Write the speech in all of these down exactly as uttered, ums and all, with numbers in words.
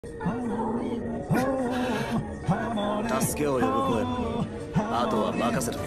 助けを呼ぶ声あとは任せる。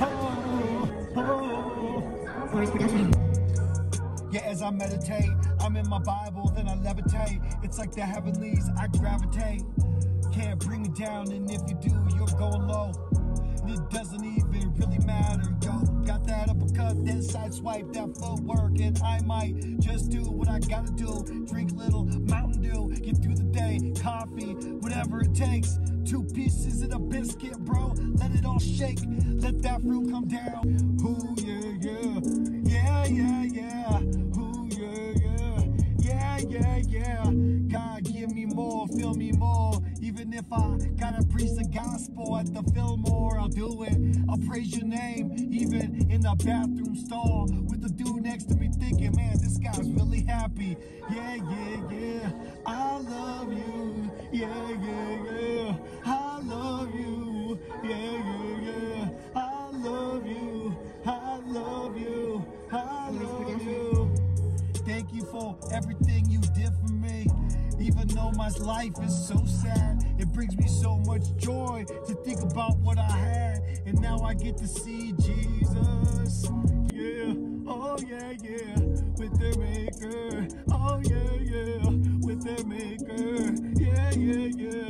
Yeah, as I meditate, I'm in my Bible, then I levitate. It's like the heavenlies, I gravitate. Can't bring me down, and if you do, you're going low. And it doesn't even really matter, yo. Got that uppercut, that side swipe, that footwork, and I might just do what I gotta do. Drink a little Mountain Dew, get through the day, coffee, whatever it takes. Two pieces and a biscuit, bro. Let it all shake, let that fruit come down. Ooh, yeah, yeah, yeah, yeah, yeah. Ooh, yeah, yeah, yeah, yeah, yeah. God, give me more, fill me more. Even if I gotta preach the gospel at the Fillmore, I'll do it. I'll praise your name, even in the bathroom stall, with the dude next to me thinking, man, this guy's really happy. Yeah, yeah, yeah. I love you. Yeah, yeah, yeah. I love you. Yeah, yeah, yeah. I love you. I love you. I love you. Thank you for everything you did for me. Even though my life is so sad, it brings me so much joy to think about what I had. And now I get to see Jesus. Yeah, oh yeah, yeah, with their maker. Oh yeah, yeah, with their maker. Yeah, yeah, yeah.